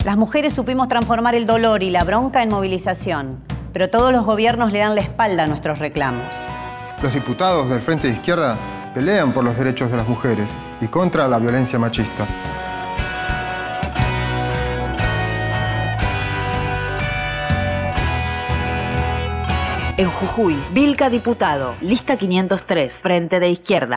Las mujeres supimos transformar el dolor y la bronca en movilización, pero todos los gobiernos le dan la espalda a nuestros reclamos. Los diputados del Frente de Izquierda pelean por los derechos de las mujeres y contra la violencia machista. En Jujuy, Vilca diputado, lista 503, Frente de Izquierda.